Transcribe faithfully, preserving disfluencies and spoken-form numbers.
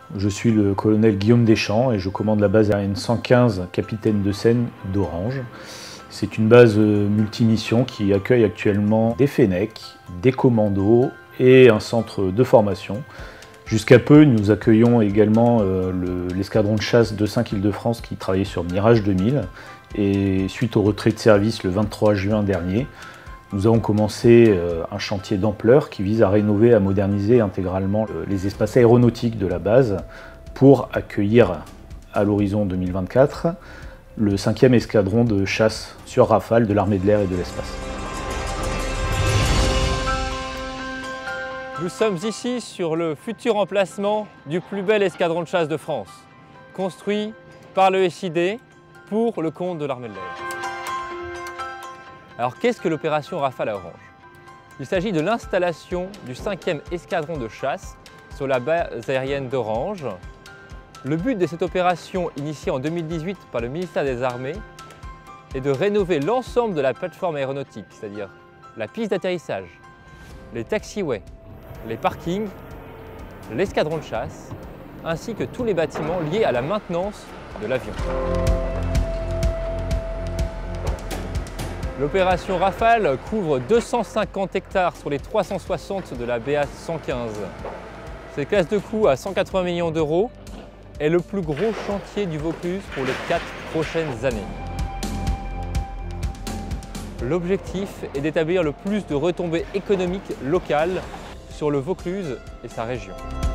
Je suis le colonel Guillaume Deschamps et je commande la base aérienne cent quinze Capitaine de Seine d'Orange. C'est une base multimission qui accueille actuellement des Fennecs, des commandos et un centre de formation. Jusqu'à peu, nous accueillons également l'escadron de chasse de cinq Île-de-France qui travaillait sur Mirage deux mille. Et suite au retrait de service le vingt-trois juin dernier, nous avons commencé un chantier d'ampleur qui vise à rénover, à moderniser intégralement les espaces aéronautiques de la base pour accueillir à l'horizon deux mille vingt-quatre le cinquième escadron de chasse sur Rafale de l'armée de l'air et de l'espace. Nous sommes ici sur le futur emplacement du plus bel escadron de chasse de France, construit par le S I D pour le compte de l'armée de l'air. Alors qu'est-ce que l'opération Rafale à Orange? Il s'agit de l'installation du cinquième escadron de chasse sur la base aérienne d'Orange. Le but de cette opération, initiée en deux mille dix-huit par le ministère des Armées, est de rénover l'ensemble de la plateforme aéronautique, c'est-à-dire la piste d'atterrissage, les taxiways, les parkings, l'escadron de chasse, ainsi que tous les bâtiments liés à la maintenance de l'avion. L'opération Rafale couvre deux cent cinquante hectares sur les trois cent soixante de la B A cent quinze. Cette classe de coût à cent quatre-vingts millions d'euros est le plus gros chantier du Vaucluse pour les quatre prochaines années. L'objectif est d'établir le plus de retombées économiques locales sur le Vaucluse et sa région.